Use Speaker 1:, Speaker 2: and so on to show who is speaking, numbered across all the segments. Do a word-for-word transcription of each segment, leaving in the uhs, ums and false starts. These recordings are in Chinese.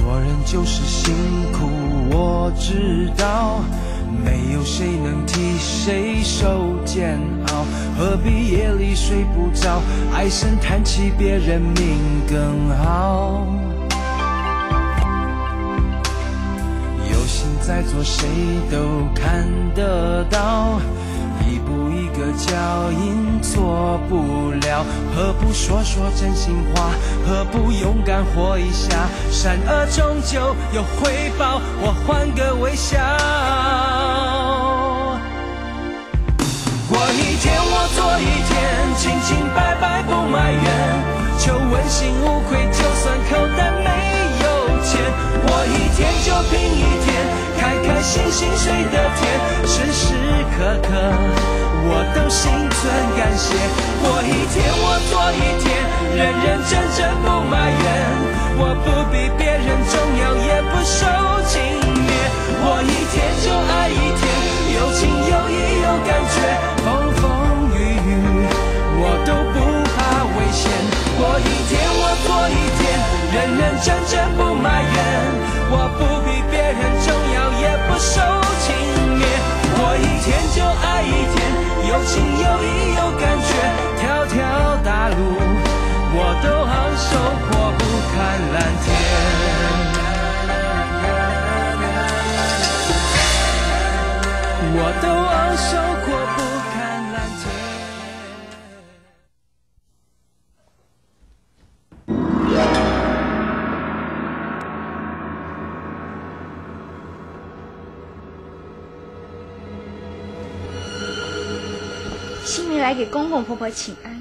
Speaker 1: 做人就是辛苦，我知道，没有谁能替谁受煎熬，何必夜里睡不着，唉声叹气别人命更好。有心在做谁都看得到，一步一个脚印错不了，何不说说真心话，何不勇敢活一下，善恶终究有回报，我换个微笑。过一天我做一天，清清白白不埋怨，求问心无愧，就算口袋没有钱，我一天就拼一天，开开心心睡得甜，时时刻刻我都心存感谢。过一天我做一天，认认真真不埋怨，我不比别人重要，也不受轻蔑，我一天就爱一天，有情有义有感觉，风风雨雨我都不怕危险。过一天我做一天，认认真真不埋怨，我不比别人重要，也不受轻蔑，我一天就爱一天，有情有义有感觉，条条大路我都昂首阔步看蓝天，我都昂首阔步看蓝天。
Speaker 2: 新梅来给公公婆婆请安。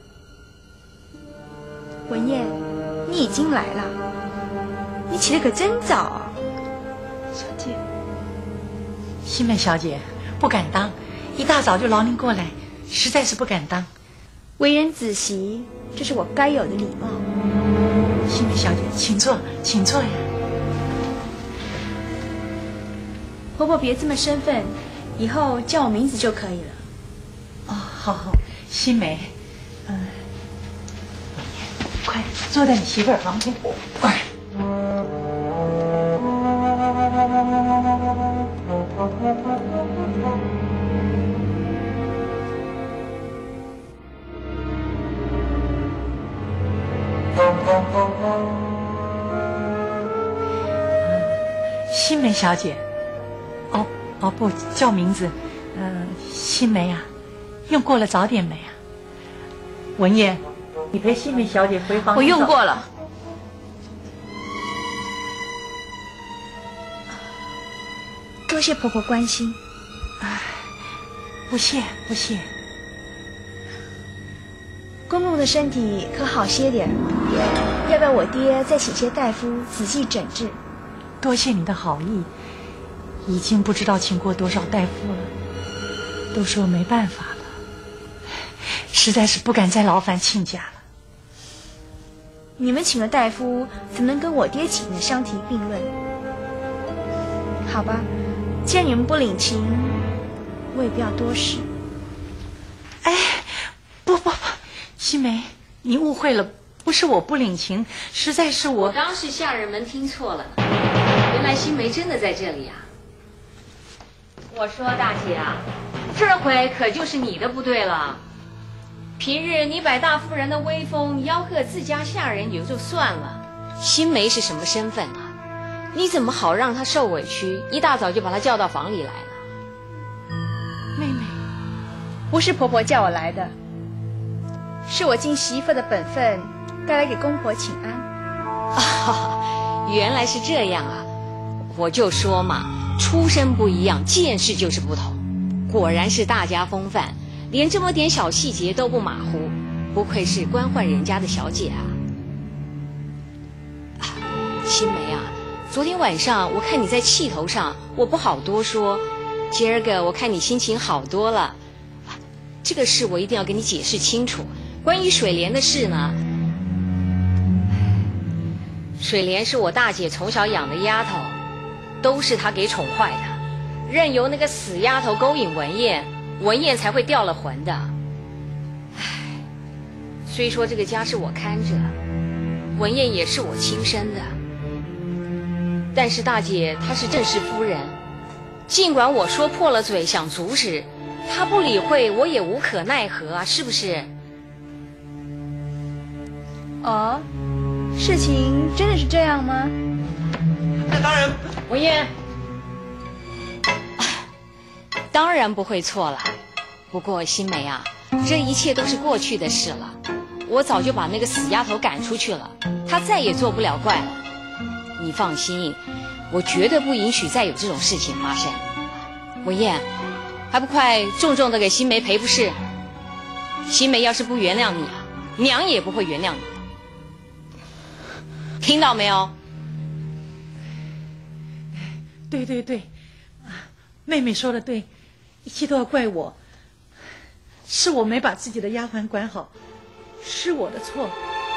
Speaker 2: 文燕，你已经来了，你起得可真早啊。
Speaker 3: 小姐，新梅小姐不敢当，一大早就劳您过来，实在是不敢当。
Speaker 2: 为人子媳，这是我该有的礼貌。
Speaker 3: 新梅小姐，请坐，请坐呀。
Speaker 2: 婆婆别这么生分，以后叫我名字就可以了。
Speaker 3: 哦，好好，新梅，嗯、呃，快坐在你媳妇儿旁边，快。新梅小姐，哦哦不，叫名字，呃，新梅啊。用过了早点没啊？文燕，你陪新梅小姐回房间。
Speaker 2: 我用过了。多谢婆婆关心。
Speaker 3: 哎，不谢不谢。
Speaker 2: 公公的身体可好些点？要不要我爹再请些大夫仔细诊治？
Speaker 3: 多谢你的好意，已经不知道请过多少大夫了，都说没办法了。实在是不敢再劳烦亲家了。
Speaker 2: 你们请了大夫，怎么能跟我爹请的相提并论？好吧，既然你们不领情，我也不要多事。
Speaker 3: 哎，不不不，新梅，你误会了，不是我不领情，实在是我……
Speaker 4: 我当是下人们听错了，原来新梅真的在这里啊！我说大姐啊，这回可就是你的不对了。平日你摆大夫人的威风，吆喝自家下人也就算了，新梅是什么身份啊？你怎么好让她受委屈？一大早就把她叫到房里来了。
Speaker 2: 妹妹，不是婆婆叫我来的，是我尽媳妇的本分，该来给公婆请安。
Speaker 4: 啊，原来是这样啊！我就说嘛，出身不一样，见识就是不同。果然是大家风范。连这么点小细节都不马虎，不愧是官宦人家的小姐啊！啊，新梅啊，昨天晚上我看你在气头上，我不好多说。今儿个我看你心情好多了，啊，这个事我一定要跟你解释清楚。关于水莲的事呢，水莲是我大姐从小养的丫头，都是她给宠坏的，任由那个死丫头勾引文燕。文燕才会掉了魂的。唉，虽说这个家是我看着，文燕也是我亲生的， 但是大姐她是正室夫人，尽管我说破了嘴想阻止，她不理会，我也无可奈何啊，是不是？
Speaker 2: 哦，事情真的是这样吗？
Speaker 5: 那当然，
Speaker 4: 文燕，当然不会错了。不过新梅啊，这一切都是过去的事了，我早就把那个死丫头赶出去了，她再也做不了怪了。你放心，我绝对不允许再有这种事情发生。文燕，还不快重重的给新梅赔不是？新梅要是不原谅你啊，娘也不会原谅你。听到没有？
Speaker 3: 对对对，妹妹说的对，一切都要怪我，是我没把自己的丫鬟管好，是我的错。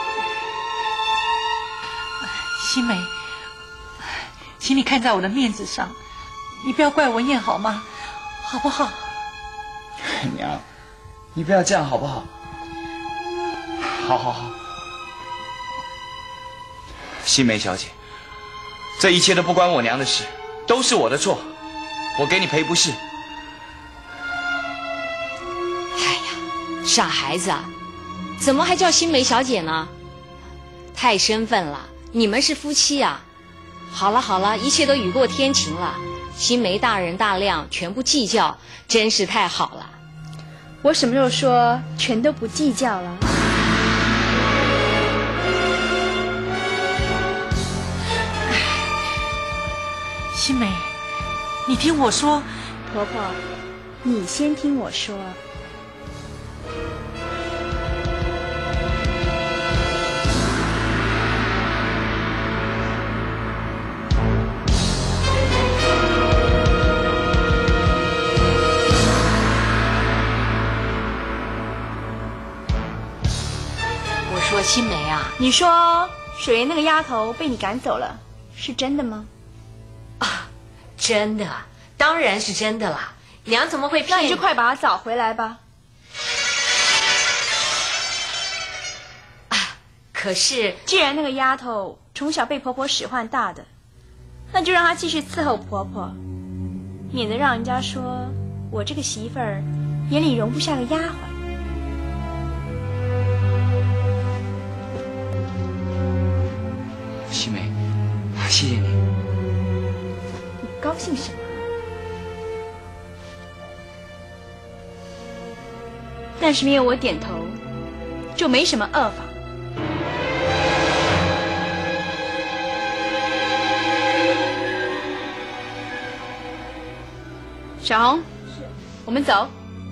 Speaker 3: 新梅，请你看在我的面子上，你不要怪文燕好吗？好不好？
Speaker 5: 娘，你不要这样好不好？好好好。新梅小姐，这一切都不关我娘的事，都是我的错，我给你赔不是。
Speaker 4: 哎呀，傻孩子啊，怎么还叫新梅小姐呢？太生分了，你们是夫妻啊。好了好了，一切都雨过天晴了，新梅大人大量，全不计较，真是太好了。
Speaker 2: 我什么时候说全都不计较了？
Speaker 3: 新梅，你听我说，
Speaker 2: 婆婆，你先听我说。
Speaker 4: 我说新梅啊，
Speaker 2: 你说水莲那个丫头被你赶走了，是真的吗？
Speaker 4: 啊，真的，当然是真的啦。娘怎么会骗
Speaker 2: 那你就快把她找回来吧。
Speaker 4: 啊，可是
Speaker 2: 既然那个丫头从小被婆婆使唤大的，那就让她继续伺候婆婆，免得让人家说我这个媳妇儿眼里容不下个丫鬟。
Speaker 5: 新梅，谢谢你。
Speaker 2: 你高兴什么？但是没有我点头，就没什么恶法。小红，是，我们走。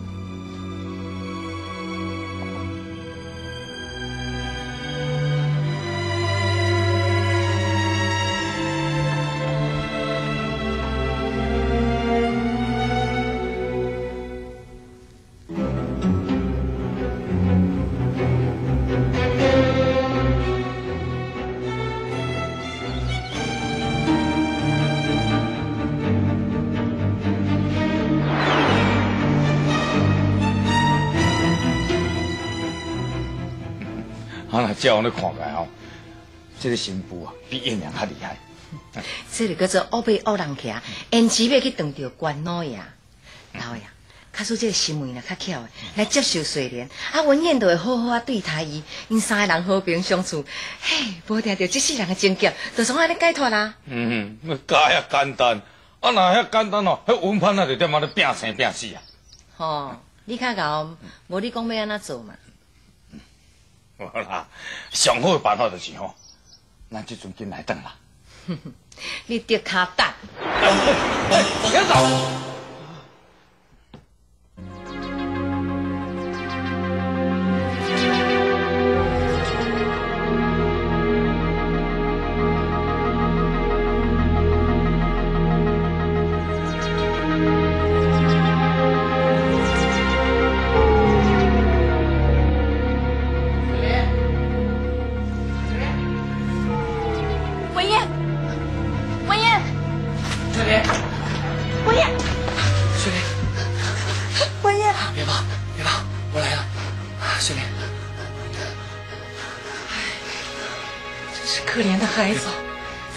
Speaker 6: 我若照你看起来哦，这个媳妇啊，比燕娘较厉害。
Speaker 7: 这个叫做乌背乌人徛，因只要去当着官老爷。老爷，假使这个新妹若较巧的，来接受水莲，啊文燕就会好好啊对待伊，因三个人和平相处，嘿，无听到这世人的情结，就从安尼解脱啦。
Speaker 6: 嗯，那解遐简单，啊若遐简单哦，迄文판啊就点啊咧拼生拼死啊。
Speaker 7: 吼，你较贤，无你讲要安怎做嘛？
Speaker 6: 好啦，上好的办法就是吼，咱这阵紧来转啦。
Speaker 7: 你得卡蛋。
Speaker 6: 别走。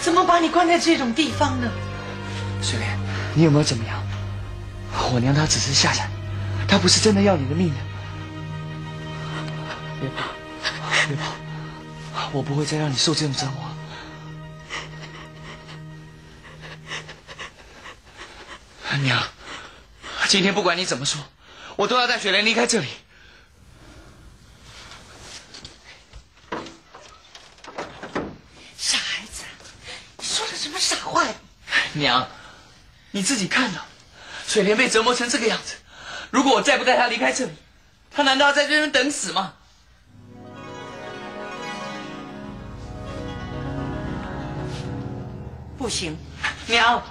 Speaker 3: 怎么把你关在这种地方呢？
Speaker 5: 水莲，你有没有怎么样？我娘她只是吓吓你，她不是真的要你的命的。别跑，别跑，我不会再让你受这种折磨。娘，今天不管你怎么说，我都要带水莲离开这里。
Speaker 3: 傻孩子，你说的什么傻话呀？
Speaker 5: 娘，你自己看到，水莲被折磨成这个样子，如果我再不带她离开这里，她难道要在这边等死吗？
Speaker 3: 不行，
Speaker 5: 娘。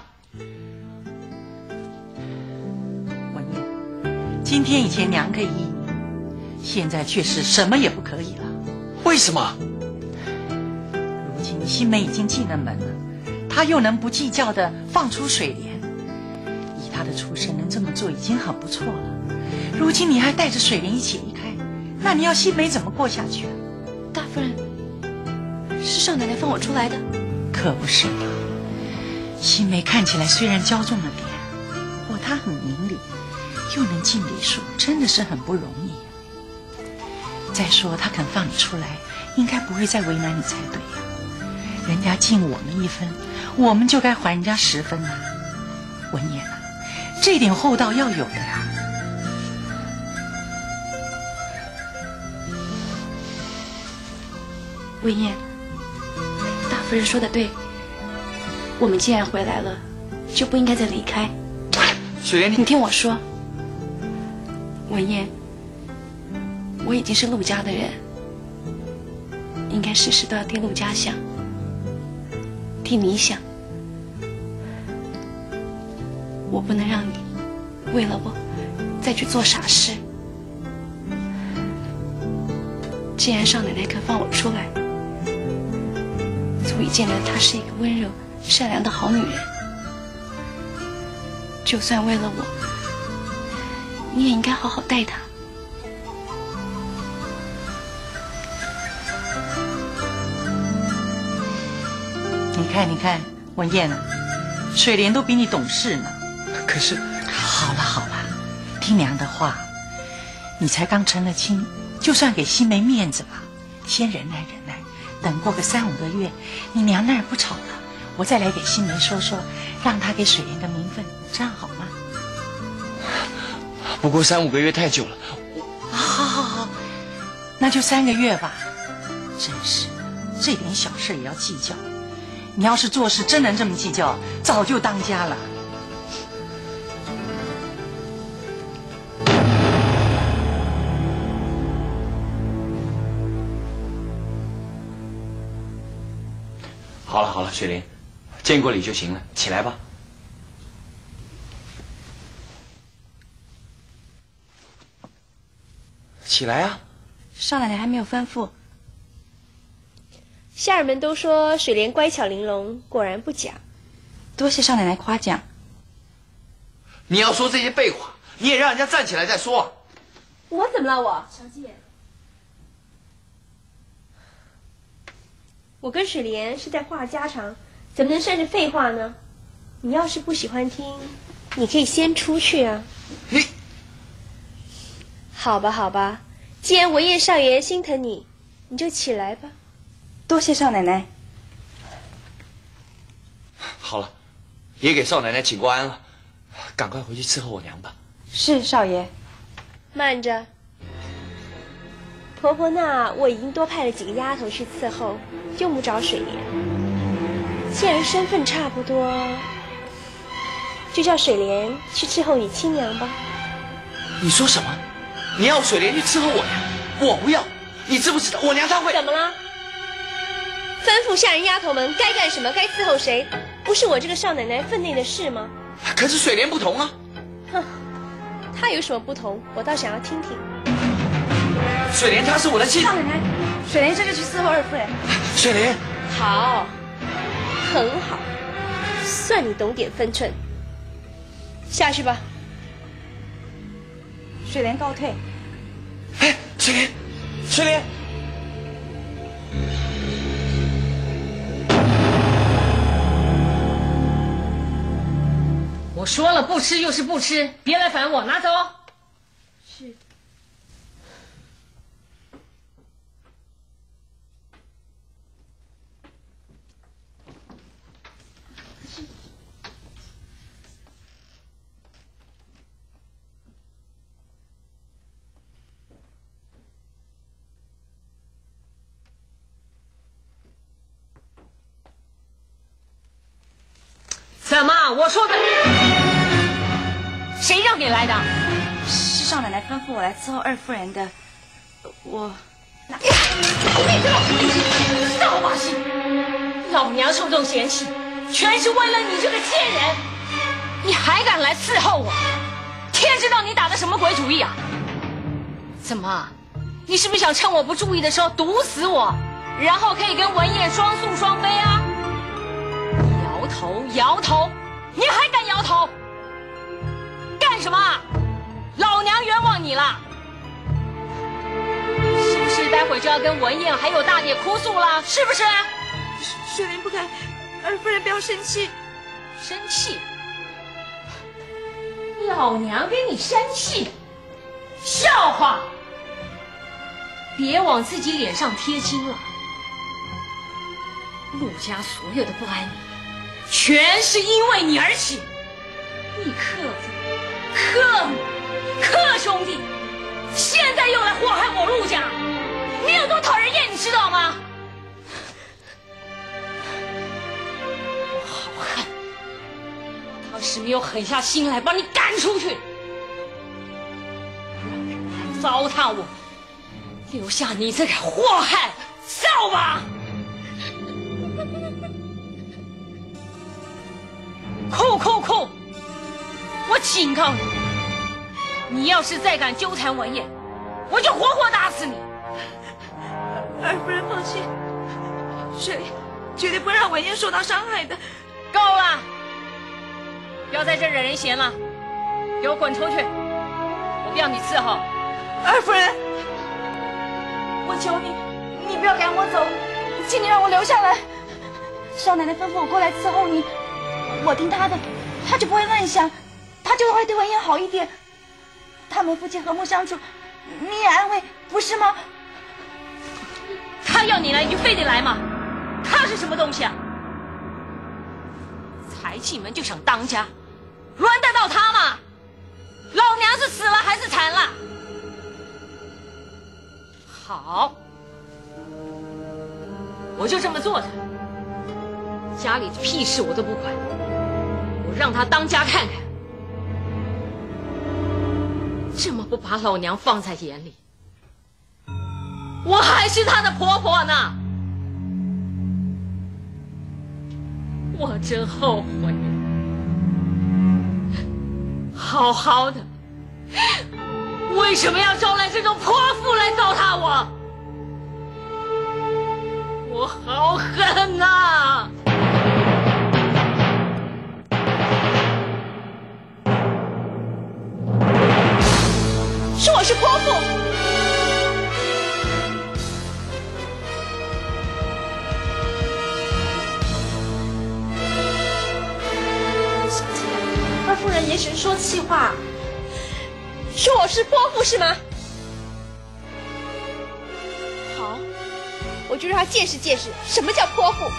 Speaker 3: 今天以前娘可以依你，现在却是什么也不可以了。
Speaker 5: 为什么？
Speaker 3: 如今新梅已经进了门了，她又能不计较的放出水莲，以她的出身能这么做已经很不错了。如今你还带着水莲一起离开，那你要新梅怎么过下去？
Speaker 2: 大夫人，是少奶奶放我出来的。
Speaker 3: 可不是嘛，新梅看起来虽然骄纵了点，不过她很明理。又能尽礼数，真的是很不容易。再说他肯放你出来，应该不会再为难你才对呀。人家尽我们一分，我们就该还人家十分呐。文言啊，这点厚道要有的呀。
Speaker 2: 文言，大夫人说的对，我们既然回来了，就不应该再离开。
Speaker 5: 水莲，
Speaker 2: 你听我说。文燕，我已经是陆家的人，应该事事都要替陆家想，替你想。我不能让你为了我再去做傻事。既然少奶奶肯放我出来，足以见得她是一个温柔善良的好女人。就算为了我，你也应该好好待她。
Speaker 3: 你看，你看，文燕啊，水莲都比你懂事呢。
Speaker 5: 可是，
Speaker 3: 好了好了，听娘的话，你才刚成了亲，就算给新梅面子吧，先忍耐忍耐，等过个三五个月，你娘那儿不吵了，我再来给新梅说说，让她给水莲个名分，这样好吗？
Speaker 5: 不过三五个月太久了。
Speaker 3: 好好好，那就三个月吧。真是的，这点小事也要计较。你要是做事真能这么计较，早就当家了。
Speaker 5: 好了好了，水莲，见过礼就行了，起来吧。起来啊！
Speaker 2: 少奶奶还没有吩咐。
Speaker 8: 下人们都说水莲乖巧玲珑，果然不假。
Speaker 2: 多谢少奶奶夸奖。
Speaker 5: 你要说这些废话，你也让人家站起来再说啊。
Speaker 8: 我怎么了我？小姐，我跟水莲是在话家常，怎么能算是废话呢？你要是不喜欢听，你可以先出去啊。
Speaker 5: 你，
Speaker 8: 好吧好吧，既然文彦少爷心疼你，你就起来吧。
Speaker 2: 多谢少奶奶。
Speaker 5: 好了，也给少奶奶请过安了，赶快回去伺候我娘吧。
Speaker 2: 是少爷。
Speaker 8: 慢着，婆婆那我已经多派了几个丫头去伺候，用不着水莲。既然身份差不多，就叫水莲去伺候你亲娘吧。
Speaker 5: 你说什么？你要水莲去伺候我娘？我不要！你知不知道我娘她会……
Speaker 8: 怎么了？吩咐下人丫头们该干什么，该伺候谁，不是我这个少奶奶分内的事吗？
Speaker 5: 可是水莲不同啊。
Speaker 8: 哼，她有什么不同？我倒想要听听。
Speaker 5: 水莲她是我的亲。
Speaker 2: 少奶奶，水莲这就去伺候二夫人。
Speaker 5: 水莲，
Speaker 8: 好，很好，算你懂点分寸。下去吧。
Speaker 2: 水莲告退。
Speaker 5: 哎，水莲，水莲。
Speaker 4: 说了不吃就是不吃，别来烦我，拿走。
Speaker 2: 是。
Speaker 4: 怎么？我说的，谁让你来的？
Speaker 2: 是少奶奶吩咐我来伺候二夫人的。我，
Speaker 4: 你这个扫把星，老娘受这种嫌弃，全是为了你这个贱人！你还敢来伺候我？天知道你打的什么鬼主意啊！怎么？你是不是想趁我不注意的时候毒死我，然后可以跟文燕双宿双飞啊？摇头摇头，你还敢摇头？干什么？老娘冤枉你了，是不是？待会就要跟文燕还有大姐哭诉了，是不是？
Speaker 2: 水莲不该，二夫人不要生气。
Speaker 4: 生气？老娘跟你生气？笑话！别往自己脸上贴金了。陆家所有的不安宁，全是因为你而起。你克父、克母、克兄弟，现在又来祸害我陆家，你有多讨人厌，你知道吗？我好恨，当时没有狠下心来把你赶出去，让人来糟蹋我，留下你这个祸害扫把！哭哭哭！我警告你，你要是再敢纠缠文燕，我就活活打死你！
Speaker 2: 二夫人放心，水绝对不会让文燕受到伤害的。
Speaker 4: 够了！不要在这惹人嫌了，给我滚出去！我不要你伺候。
Speaker 2: 二夫人，我求你，你不要赶我走，请你让我留下来。少奶奶吩咐我过来伺候你，我听她的，她就不会乱想，她就会对文燕好一点。他们夫妻和睦相处，你也安慰，不是吗？
Speaker 4: 他要你来，你就非得来吗？他是什么东西啊？才进门就想当家，轮得到他吗？老娘是死了还是残了？好，我就这么做着，家里的屁事我都不管，我让他当家看看，这么不把老娘放在眼里，我还是她的婆婆呢。我真后悔，好好的，为什么要招来这种泼妇来糟蹋我？我好恨呐！
Speaker 2: 说我是泼妇。二夫人也许是说气话，说我是泼妇是吗？好，我就让他见识见识什么叫泼妇。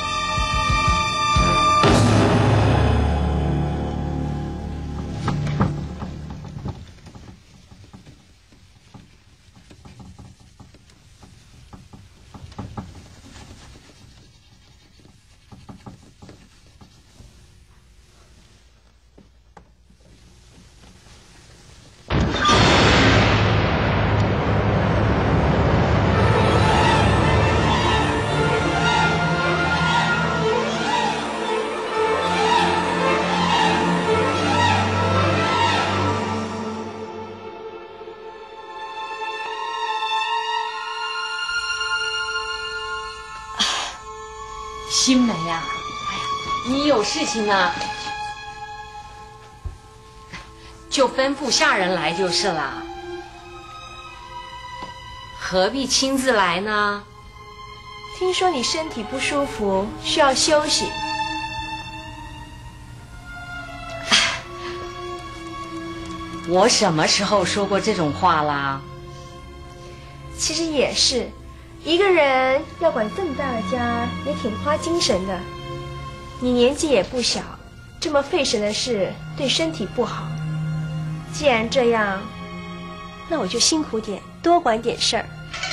Speaker 4: 新梅呀、啊，哎呀，你有事情啊，就吩咐下人来就是了，何必亲自来呢？
Speaker 2: 听说你身体不舒服，需要休息。
Speaker 4: 我什么时候说过这种话啦？
Speaker 8: 其实也是，一个人要管这么大的家，也挺花精神的。你年纪也不小，这么费神的事对身体不好。既然这样，那我就辛苦点，多管点事儿。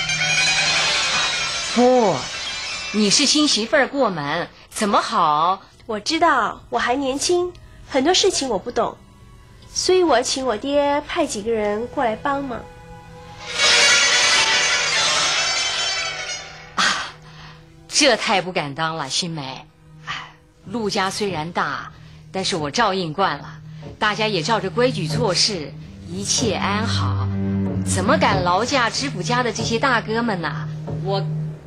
Speaker 4: 不，你是新媳妇儿过门，怎么好？
Speaker 8: 我知道我还年轻，很多事情我不懂，所以我请我爹派几个人过来帮忙。
Speaker 4: 啊，这太不敢当了，新梅。哎，陆家虽然大，但是我照应惯了，大家也照着规矩做事，一切安好。怎么敢劳驾知府家的这些大哥们呢？我。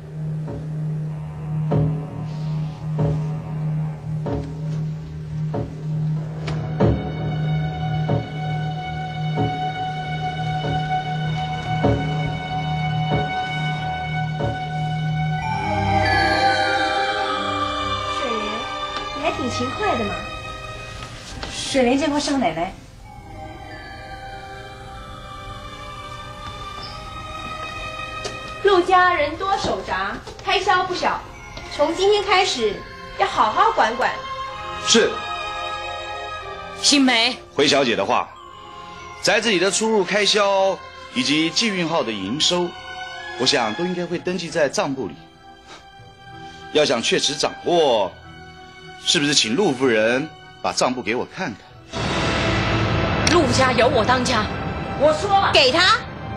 Speaker 8: 勤快的嘛。
Speaker 2: 水莲见过少奶奶。
Speaker 8: 陆家人多手杂，开销不小，从今天开始要好好管管。
Speaker 6: 是。
Speaker 4: 新梅，
Speaker 6: 回小姐的话，宅子里的出入开销以及季运号的营收，我想都应该会登记在账簿里。要想确实掌握，是不是请陆夫人把账簿给我看看？
Speaker 4: 陆家有我当家，我说了，
Speaker 8: 给他。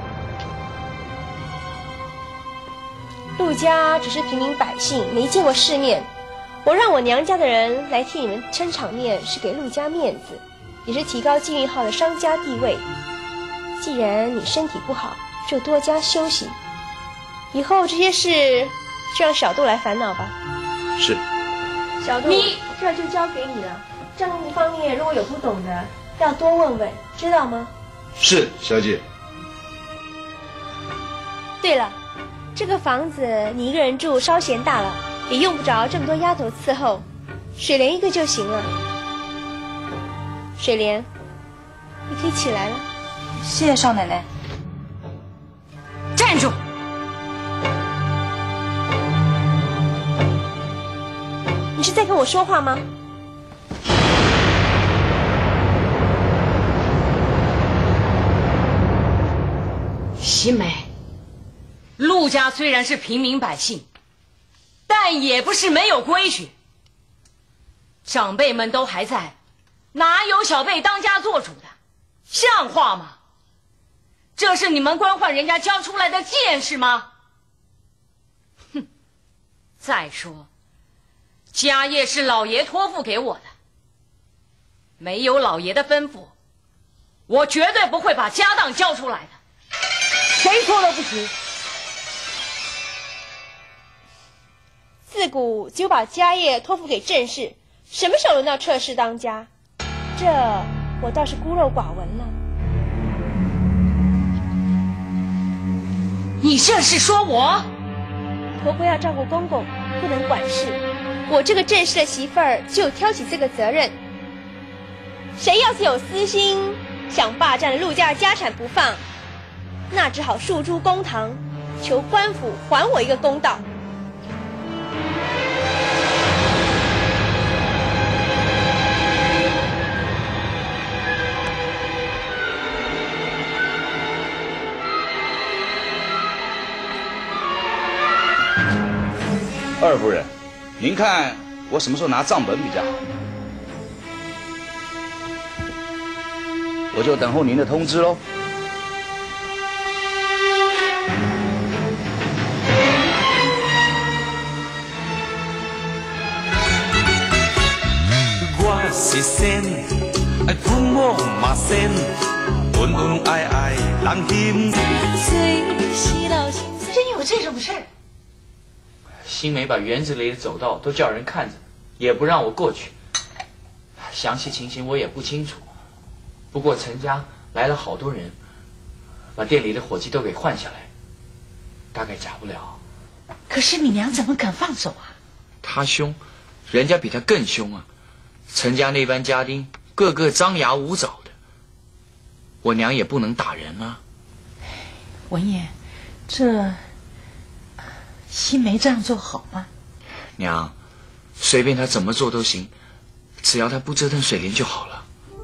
Speaker 8: 陆家只是平民百姓，没见过世面。我让我娘家的人来替你们撑场面，是给陆家面子，也是提高季运号的商家地位。既然你身体不好，就多加休息。以后这些事就让小杜来烦恼吧。
Speaker 6: 是。
Speaker 8: 小杜，你这就交给你了。账目方面如果有不懂的，要多问问，知道吗？
Speaker 6: 是，小姐。
Speaker 8: 对了，这个房子你一个人住稍嫌大了，也用不着这么多丫头伺候，水莲一个就行了。水莲，你可以起来了。
Speaker 2: 谢谢少奶奶。
Speaker 4: 站住！
Speaker 8: 你是在跟我说话吗？
Speaker 4: 新梅，陆家虽然是平民百姓，但也不是没有规矩。长辈们都还在，哪有小辈当家做主的？像话吗？这是你们官宦人家教出来的见识吗？哼！再说，家业是老爷托付给我的，没有老爷的吩咐，我绝对不会把家当交出来的。谁说都不行。
Speaker 8: 自古只有把家业托付给正室，什么时候轮到侧室当家？这我倒是孤陋寡闻了。
Speaker 4: 你这是说我？
Speaker 8: 婆婆要照顾公公，不能管事。我这个正室的媳妇儿就挑起这个责任。谁要是有私心，想霸占陆家的家产不放，那只好诉诸公堂，求官府还我一个公道。
Speaker 6: 二夫人，您看我什么时候拿账本比较好？我就等候您的通知喽。
Speaker 1: 我是仙，爱抚摸马仙，恩恩爱爱人心。
Speaker 3: 真有这种事儿？
Speaker 5: 新梅把园子里的走道都叫人看着，也不让我过去。详细情形我也不清楚，不过陈家来了好多人，把店里的伙计都给换下来，大概假不了。
Speaker 3: 可是你娘怎么肯放手啊？
Speaker 5: 他凶，人家比他更凶啊！陈家那班家丁个个张牙舞爪的， 我娘也不能打人啊。
Speaker 3: 文燕，这新梅这样做好吗？
Speaker 5: 娘，随便她怎么做都行，只要她不折腾水莲就好了。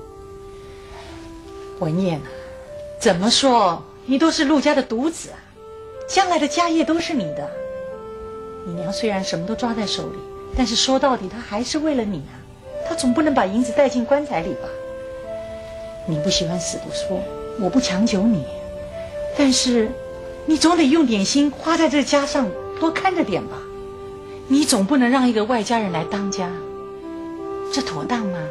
Speaker 3: 文燕啊，怎么说你都是陆家的独子啊，将来的家业都是你的。你娘虽然什么都抓在手里，但是说到底她还是为了你啊，她总不能把银子带进棺材里吧。你不喜欢死不说，我不强求你，但是你总得用点心花在这家上，多看着点吧。你总不能让一个外家人来当家，这妥当吗？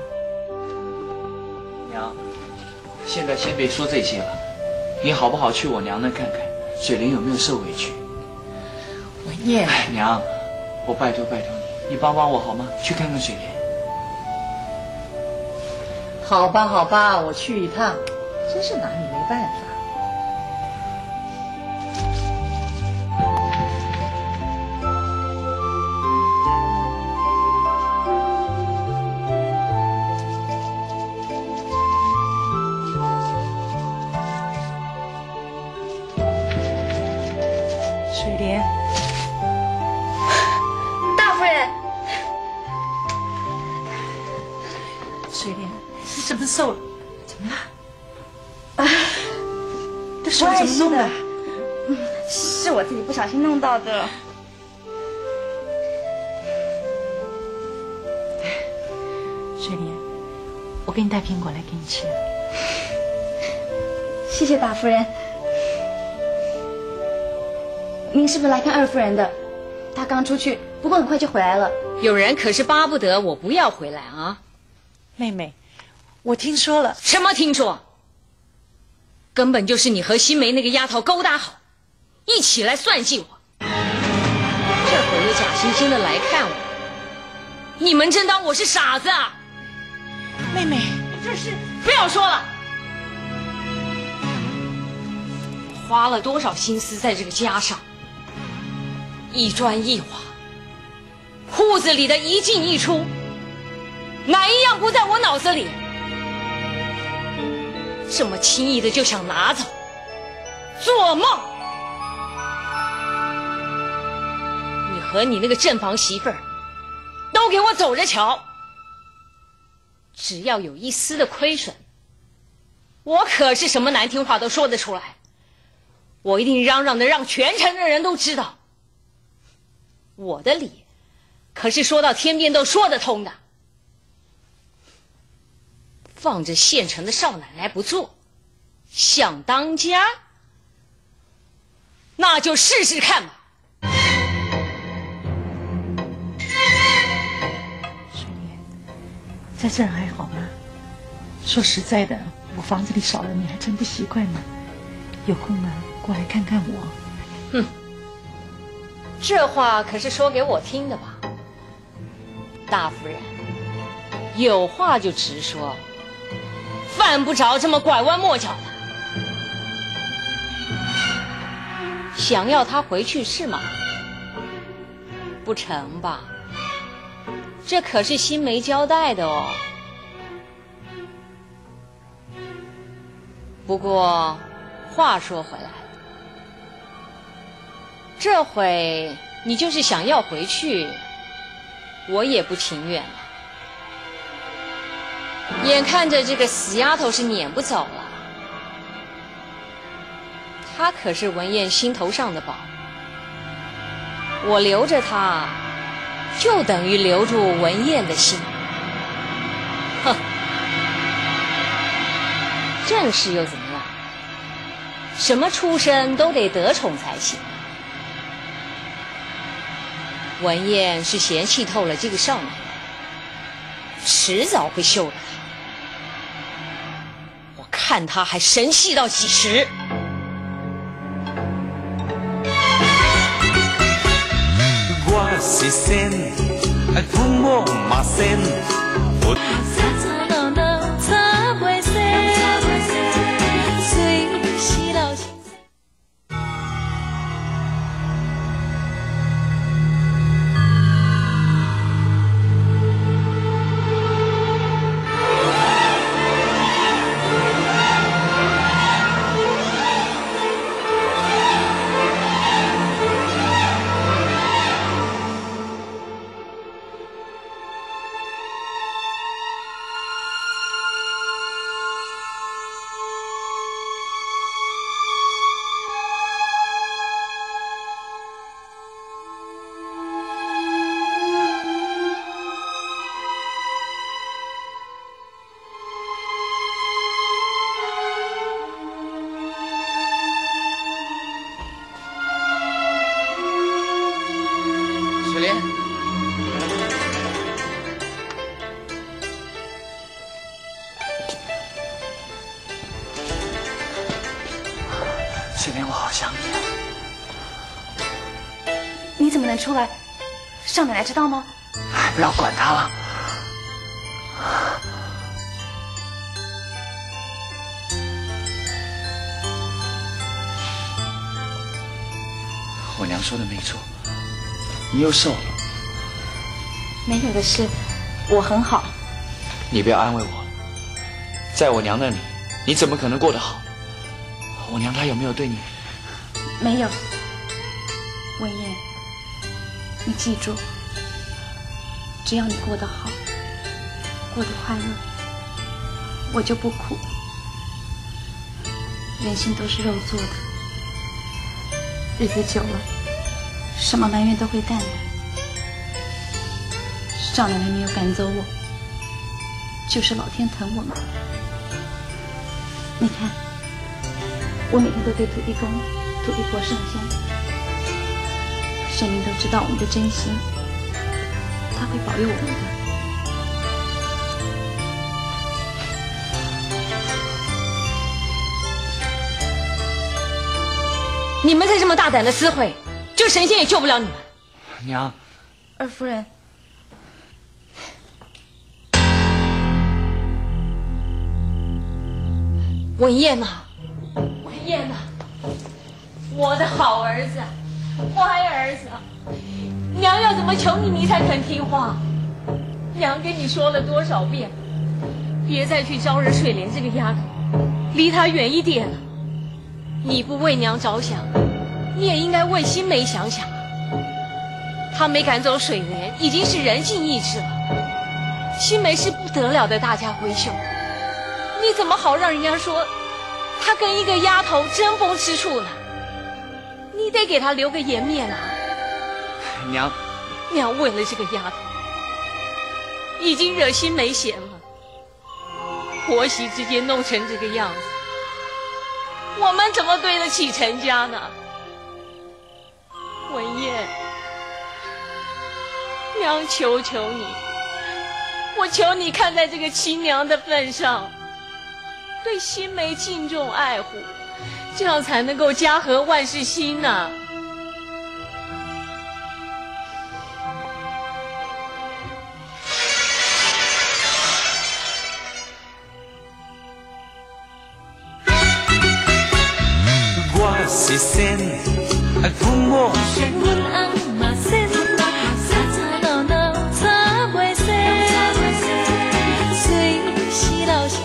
Speaker 5: 娘，现在先别说这些了，你好不好去我娘那看看，水莲有没有受委屈？
Speaker 3: 文燕，
Speaker 5: 哎，娘，我拜托拜托你，你帮帮我好吗？去看看水莲。
Speaker 3: 好吧好吧，我去一趟，真是拿你没办法。水莲，
Speaker 2: 大夫人，
Speaker 3: 水莲，你怎么瘦了？怎么了？啊，这手怎么弄的？
Speaker 2: 嗯，是我自己不小心弄到的。
Speaker 3: 水莲，我给你带苹果来给你吃。
Speaker 2: 谢谢大夫人。您是不是来看二夫人的？她刚出去，不过很快就回来了。
Speaker 4: 有人可是巴不得我不要回来啊！
Speaker 3: 妹妹，我听说了。
Speaker 4: 什么听说？根本就是你和新梅那个丫头勾搭好，一起来算计我。这会又假惺惺的来看我，你们真当我是傻子啊？
Speaker 3: 妹妹，
Speaker 4: 这是不要说了。花了多少心思在这个家上，一砖一瓦，户子里的一进一出，哪一样不在我脑子里？这么轻易的就想拿走，做梦！你和你那个正房媳妇儿，都给我走着瞧！只要有一丝的亏损，我可是什么难听话都说得出来。我一定嚷嚷的让全城的人都知道，我的理可是说到天边都说得通的。放着县城的少奶奶不做，想当家，那就试试看吧。
Speaker 3: 水莲，在这儿还好吗？说实在的，我房子里少了你还真不习惯呢。有空呢，过来看看我。
Speaker 4: 哼，这话可是说给我听的吧？大夫人，有话就直说，犯不着这么拐弯抹角的。想要他回去是吗？不成吧？这可是新梅交代的哦。不过话说回来，这回你就是想要回去，我也不情愿了。眼看着这个死丫头是撵不走了，她可是文燕心头上的宝，我留着她，就等于留住文燕的心。哼，正室又怎么样？什么出身都得得宠才行。文燕是嫌弃透了这个少奶奶，迟早会休了她。我看她还神气到几时。
Speaker 1: 我是仙，父母嘛仙。
Speaker 2: 出来，少奶奶知道吗？
Speaker 5: 哎，不要管他了。我娘说的没错，你又瘦了。
Speaker 2: 没有的事，我很好。
Speaker 5: 你不要安慰我，在我娘那里，你怎么可能过得好？我娘她有没有对你？
Speaker 2: 没有。文燕，你记住，只要你过得好，过得快乐，我就不苦。人心都是肉做的，日子久了，什么埋怨都会淡的。少奶奶没有赶走我，就是老天疼我们。你看，我每天都对土地公、土地婆上香，神明都知道我们的真心，他会保佑我们的。
Speaker 4: 你们再这么大胆的私会，这神仙也救不了你们。
Speaker 5: 娘，
Speaker 2: 二夫人，
Speaker 4: 文燕呐，文燕呐，我的好儿子，乖儿子，娘要怎么求你，你才肯听话？娘跟你说了多少遍，别再去招惹水莲这个丫头，离她远一点。你不为娘着想，你也应该为新梅想想啊。她没赶走水莲，已经是人尽义志了。新梅是不得了的大家闺秀，你怎么好让人家说她跟一个丫头争风吃醋呢？你得给她留个颜面啊！
Speaker 5: 娘，
Speaker 4: 娘为了这个丫头，已经惹新梅嫌了，婆媳之间弄成这个样子，我们怎么对得起陈家呢？文燕，娘求求你，我求你看在这个亲娘的份上，对新梅敬重爱护，这样才能够家和万事兴呢。
Speaker 1: 是仙，父母
Speaker 9: 阮翁嘛仙，吵吵闹闹吵袂散，随时老先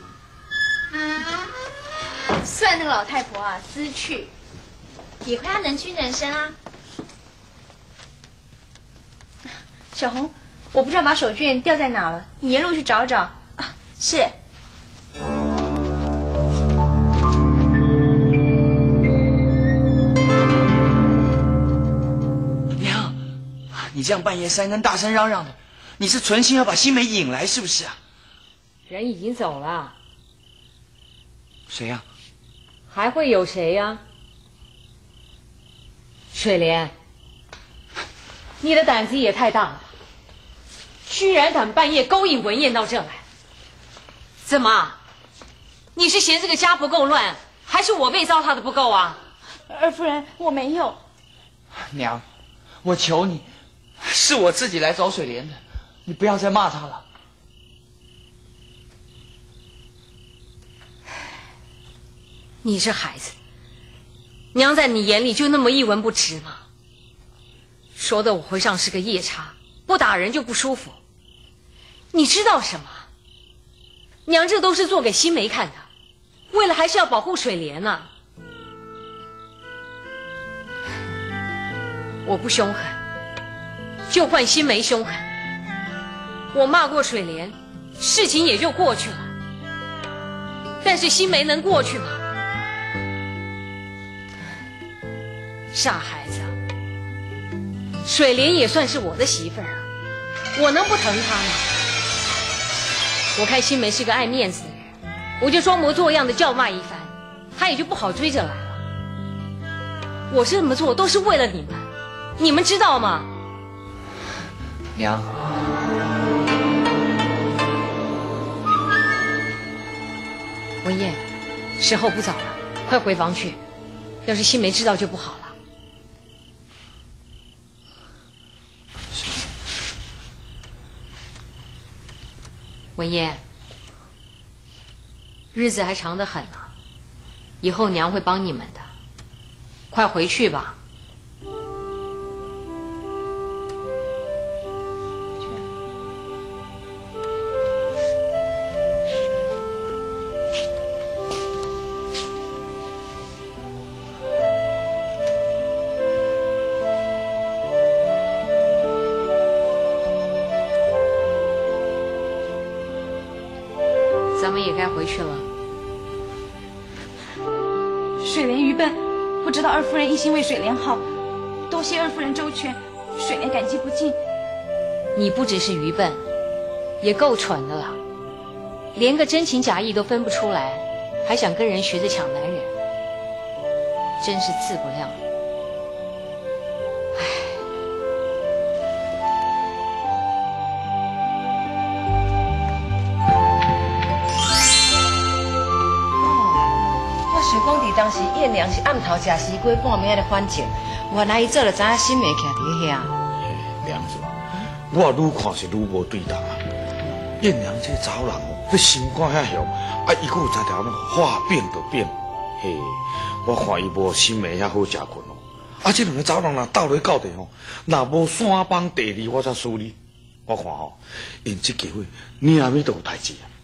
Speaker 9: 生。
Speaker 2: 虽然那个老太婆啊知趣，也亏她能屈能伸啊。小红，我不知道把手绢掉在哪了，你沿路去找找。啊，是。
Speaker 5: 你这样半夜三更大声嚷嚷的，你是存心要把新梅引来是不是啊？
Speaker 4: 人已经走了。
Speaker 5: 谁呀、啊？
Speaker 4: 还会有谁呀、啊？水莲，你的胆子也太大了，居然敢半夜勾引文燕到这来。怎么？你是嫌这个家不够乱，还是我被糟蹋的不够啊？
Speaker 2: 二夫人，我没有。
Speaker 5: 娘，我求你。是我自己来找水莲的，你不要再骂她了。
Speaker 4: 你这孩子，娘在你眼里就那么一文不值吗？说的我回上是个夜叉，不打人就不舒服。你知道什么？娘这都是做给新梅看的，为了还是要保护水莲呢、啊。我不凶狠。就换新梅凶狠，我骂过水莲，事情也就过去了。但是新梅能过去吗？傻孩子啊！水莲也算是我的媳妇儿啊，我能不疼她吗？我看新梅是个爱面子的人，我就装模作样的叫骂一番，她也就不好追着来了。我这么做都是为了你们，你们知道吗？
Speaker 5: 娘，
Speaker 4: 文燕，时候不早了，快回房去。要是新梅知道就不好了。 文燕，日子还长得很呢，以后娘会帮你们的，快回去吧。咱们也该回去了。
Speaker 2: 水莲愚笨，不知道二夫人一心为水莲好，多谢二夫人周全，水莲感激不尽。
Speaker 4: 你不只是愚笨，也够蠢的了，连个真情假意都分不出来，还想跟人学着抢男人，真是自不量力。
Speaker 7: 讲伫当时燕良是暗头食西瓜半暝的反正，原来伊早就知影新梅徛伫遐。
Speaker 10: 良子，我愈看是愈无对当啊！燕良这查某人哦，这心肝遐狭，啊，伊佫有才调话变就变。嘿，我看伊无新梅遐好食困哦。啊，这两个查某人若斗落到底吼，若无三帮第二，我才输你。我看吼，因这家伙命命都有代志啊。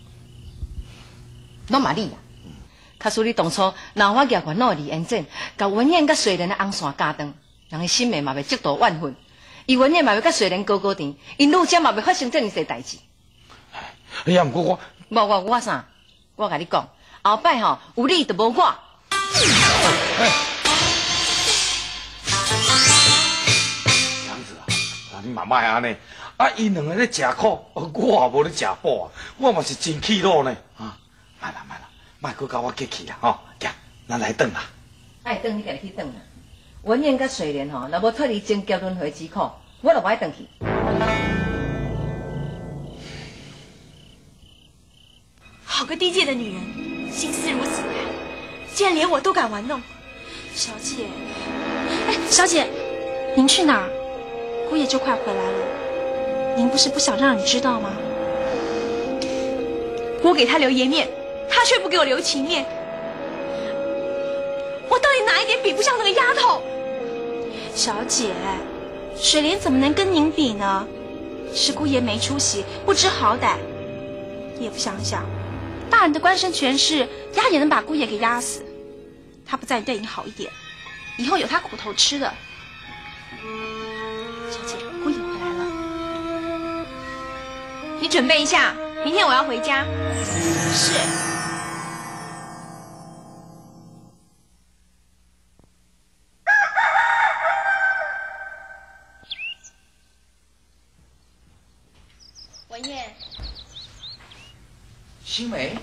Speaker 7: 拢嘛你啊！假使你当初若我举烦恼离缘证，甲文燕甲水莲的红线加长，人的心妹嘛袂极度怨愤，伊文燕嘛袂甲水莲高高甜，因陆家嘛袂发生这么些代志。
Speaker 10: 哎呀，毋过我，
Speaker 7: 无我我啥？我甲你讲，后摆吼有你就无我。
Speaker 10: 娘子啊，啊你嘛莫安尼，啊因两个咧食苦，我也无咧食饱啊，我嘛是真气恼呢。啊，慢啦慢啦。莫搁甲我激气啦，吼！行，咱来转啦。
Speaker 7: 爱转你家己去转啦。文燕甲水莲吼，若无脱离情劫轮回之苦，我就不爱转去。
Speaker 8: 好个低贱的女人，心思如此歹，竟然连我都敢玩弄。小姐，哎，小姐，您去哪儿？姑爷就快回来了，您不是不想让人知道吗？我给他留颜面。他却不给我留情面，我到底哪一点比不上那个丫头？小姐，水莲怎么能跟您比呢？是姑爷没出息，不知好歹，也不想想，大人的官身权势，压也能把姑爷给压死。他不再对你好一点，以后有他苦头吃的。小姐，姑爷回来了，你准备一下，明天我要回家。是。
Speaker 2: 文燕，
Speaker 5: 新梅，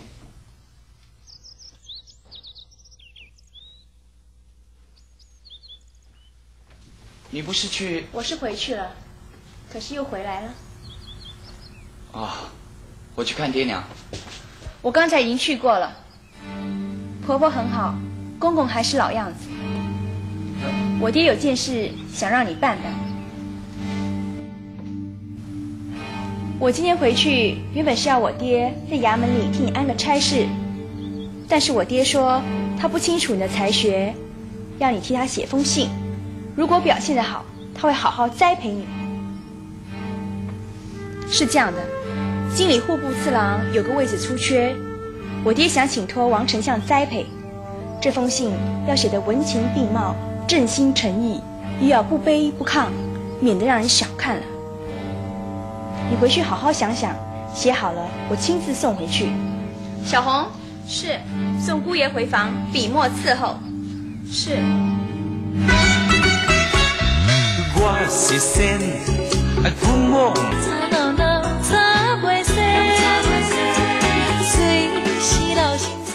Speaker 5: 你不是去？
Speaker 2: 我是回去了，可是又回来了。
Speaker 5: 啊、哦，我去看爹娘。
Speaker 2: 我刚才已经去过了，婆婆很好，公公还是老样子。我爹有件事想让你办的。我今天回去原本是要我爹在衙门里替你安个差事，但是我爹说他不清楚你的才学，要你替他写封信，如果表现得好，他会好好栽培你。是这样的，经理户部次郎有个位子出缺，我爹想请托王丞相栽培，这封信要写得文情并茂，正心诚意，又要不卑不亢，免得让人小看了。你回去好好想想，写好了我亲自送回去。小红，是送姑爷回房，笔墨伺候。是。
Speaker 1: 我是仙，父母。
Speaker 9: 擦脑脑，擦袂洗，随时老心酸。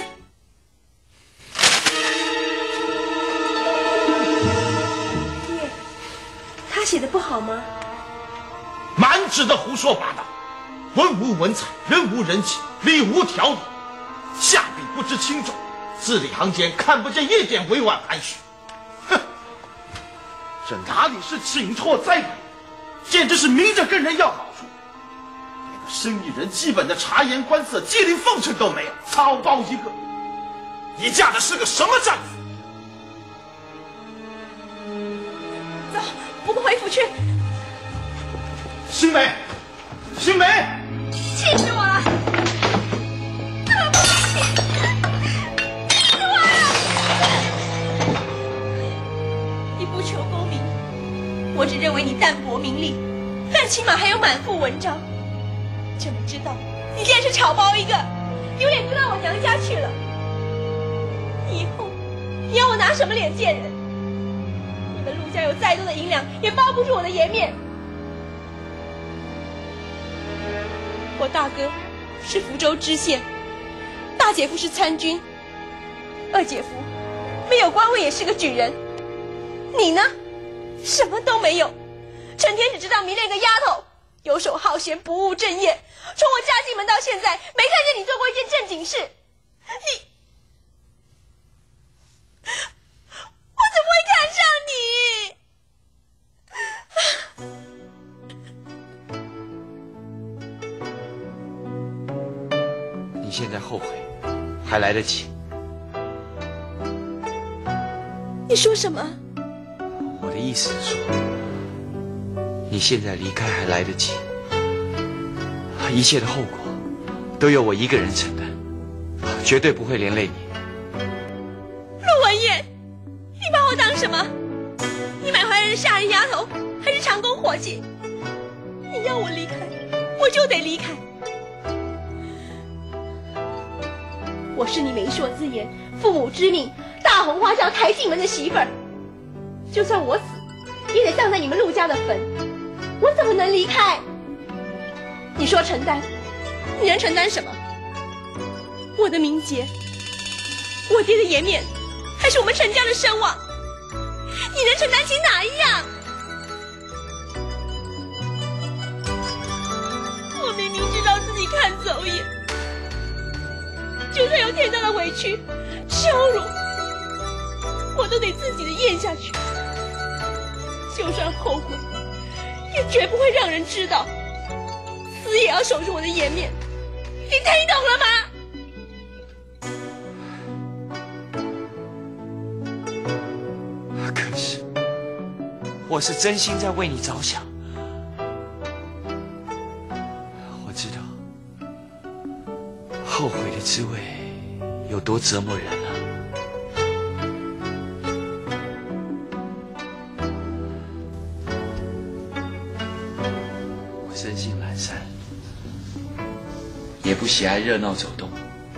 Speaker 8: 爹，他写的不好吗？
Speaker 10: 满纸的胡说八道，文无文采，人无人情，理无条理，下笔不知轻重，字里行间看不见一点委婉含蓄。哼，这哪里是请托栽培，简直是明着跟人要好处。连个
Speaker 11: 生意人基本的察言观色、机灵奉承都没有，草包一个。你嫁的是个什么丈夫？
Speaker 8: 走，我们回府去。
Speaker 11: 新梅，新梅，
Speaker 8: 气死我了！怎么不给你？气死我了！你不求功名，我只认为你淡泊名利，但起码还有满腹文章。怎么知道你竟然是草包一个，有脸就到我娘家去了。以后你要我拿什么脸见人？你们陆家有再多的银两，也包不住我的颜面。我大哥是福州知县，大姐夫是参军，二姐夫没有官位也是个举人。你呢，什么都没有，成天只知道迷恋个丫头，游手好闲，不务正业。从我嫁进门到现在，没看见你做过一件正经事。你，我怎么会看上
Speaker 5: 你？你现在后悔，还来得及。
Speaker 8: 你说什么？
Speaker 5: 我的意思是说，你现在离开还来得及。一切的后果都由我一个人承担，绝对不会连累你。
Speaker 8: 陆文燕，你把我当什么？你买回来的下人丫头，还是长工伙计？你要我离开，我就得离开。我是你媒妁之言、父母之命、大红花轿抬进门的媳妇儿，就算我死，也得葬在你们陆家的坟。我怎么能离开？你说承担，你能承担什么？我的名节，我爹的颜面，还是我们陈家的声望？你能承担起哪一样？我明明知道自己看走眼，就算有天大的委屈、羞辱，我都得自己的咽下去。就算后悔，也绝不会让人知道。死也要守住我的颜面，你听懂了吗？
Speaker 5: 可是，我是真心在为你着想。我知道，后悔的滋味有多折磨人啊！我生性懒散。也不喜爱热闹走动，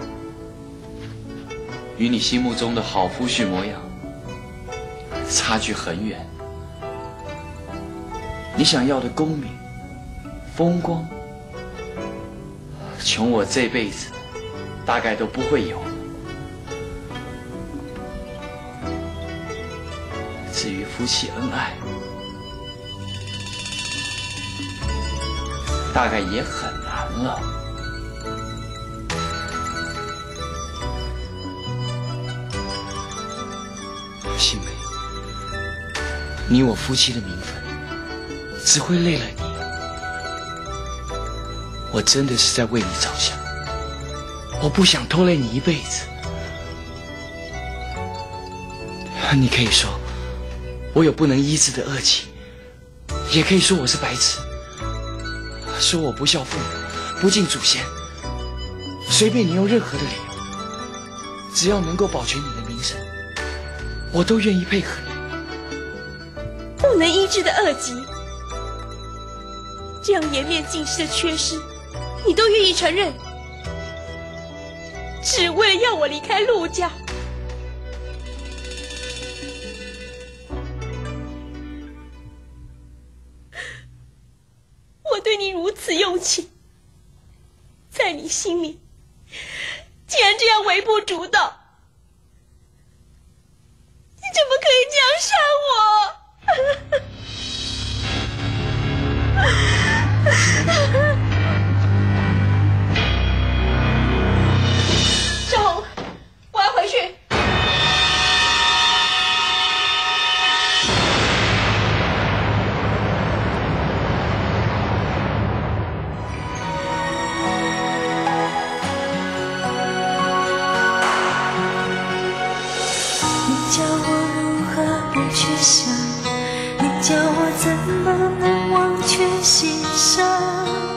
Speaker 5: 与你心目中的好夫婿模样差距很远。你想要的功名、风光，穷我这辈子大概都不会有。至于夫妻恩爱，大概也很难了。新梅，你我夫妻的名分只会累了你。我真的是在为你着想，我不想拖累你一辈子。你可以说我有不能医治的恶疾，也可以说我是白痴，说我不孝父母，不敬祖先，随便你用任何的理由，只要能够保全你的名声，我都愿意配合你。
Speaker 8: 不能医治的恶疾，这样颜面尽失的缺失，你都愿意承认，只为了要我离开陆家。我对你如此用情，在你心里竟然这样微不足道，你怎么可以这样伤我？小红，我要回去。
Speaker 9: 你叫我如何不去想？你叫我怎么能忘却心伤？